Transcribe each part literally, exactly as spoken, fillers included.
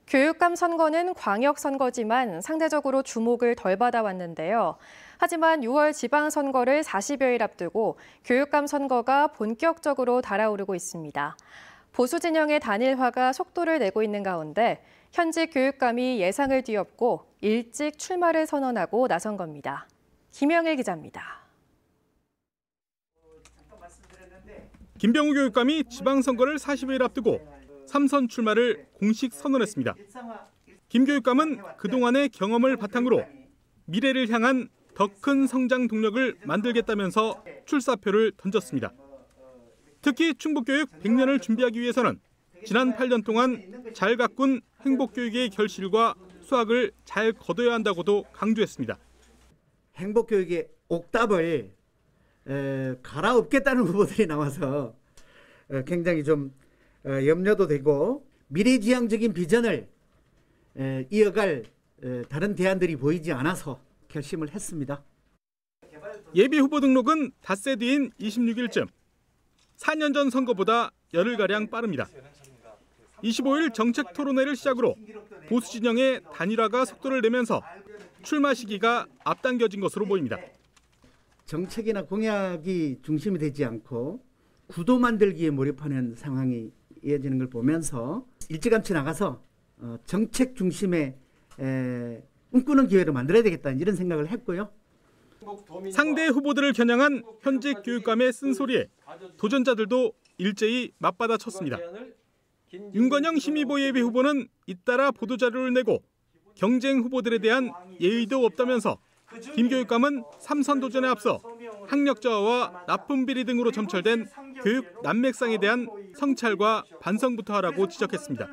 교육감 선거는 광역 선거지만 상대적으로 주목을 덜 받아왔는데요. 하지만 유월 지방선거를 사십여일 앞두고 교육감 선거가 본격적으로 달아오르고 있습니다. 보수 진영의 단일화가 속도를 내고 있는 가운데 현직 교육감이 예상을 뒤엎고 일찍 출마를 선언하고 나선 겁니다. 김영일 기자입니다. 김병우 교육감이 지방선거를 사십일 앞두고 삼선 출마를 공식 선언했습니다. 김 교육감은 그동안의 경험을 바탕으로 미래를 향한 더 큰 성장 동력을 만들겠다면서 출사표를 던졌습니다. 특히 충북교육 백 년을 준비하기 위해서는 지난 팔 년 동안 잘 가꾼 행복교육의 결실과 수확을 잘 거둬야 한다고도 강조했습니다. 행복교육의 옥답을 갈아엎겠다는 후보들이 나와서 굉장히 좀 염려도 되고 미래지향적인 비전을 이어갈 다른 대안들이 보이지 않아서 결심을 했습니다. 예비 후보 등록은 닷새 뒤인 이십육일쯤. 사 년 전 선거보다 열흘가량 빠릅니다. 이십오일 정책 토론회를 시작으로 보수 진영의 단일화가 속도를 내면서 출마 시기가 앞당겨진 것으로 보입니다. 정책이나 공약이 중심이 되지 않고 구도 만들기에 몰입하는 상황이 이어지는 걸 보면서 일찌감치 나가서 정책 중심의 꿈꾸는 기회를 만들어야 되겠다 이런 생각을 했고요. 상대 후보들을 겨냥한 현직 교육감의 쓴소리에 도전자들도 일제히 맞받아쳤습니다. 윤건영 심의보 예비 후보는 잇따라 보도자료를 내고 경쟁 후보들에 대한 예의도 없다면서 김 교육감은 삼선 도전에 앞서 학력 저하와 납품 비리 등으로 점철된 교육 난맥상에 대한 성찰과 반성부터 하라고 지적했습니다.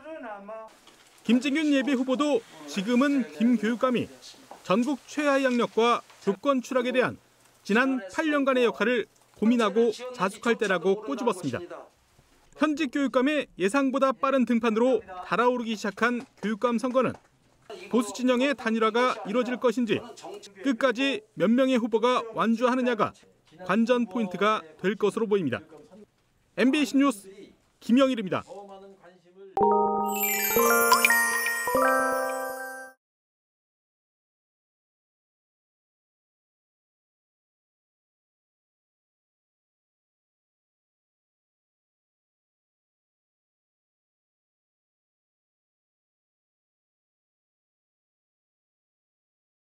김진균 예비 후보도 지금은 김 교육감이 전국 최하위 학력과 교권 추락에 대한 지난 팔 년간의 역할을 고민하고 자숙할 때라고 꼬집었습니다. 현직 교육감의 예상보다 빠른 등판으로 달아오르기 시작한 교육감 선거는 보수 진영의 단일화가 이뤄질 것인지 끝까지 몇 명의 후보가 완주하느냐가 관전 포인트가 될 것으로 보입니다. 엠비씨 뉴스 김영일입니다.